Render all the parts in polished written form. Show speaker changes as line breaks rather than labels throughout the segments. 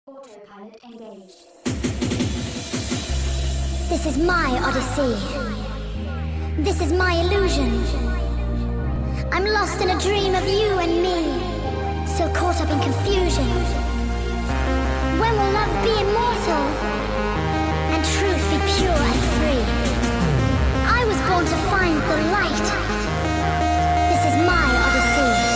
Autopilot engaged.
This is my odyssey. This is my illusion. I'm lost in a dream of you and me, so caught up in confusion. When will love be immortal and truth be pure and free? I was born to find the light. This is my odyssey.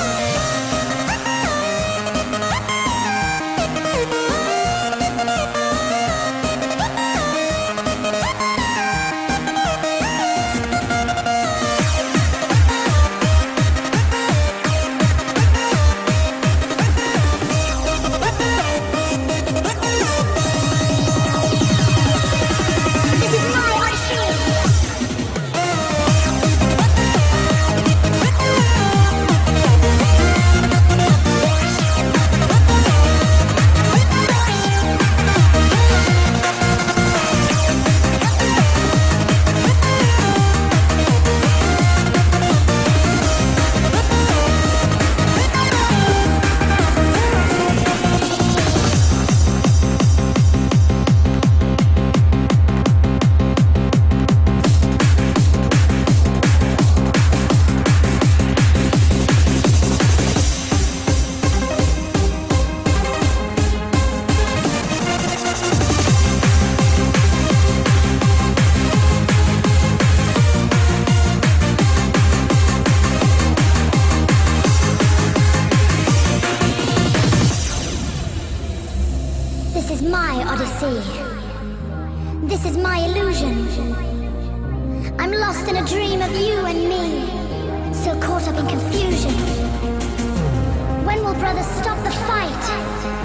This is my odyssey. This is my illusion. I'm lost in a dream of you and me, so caught up in confusion. When will brothers stop the fight?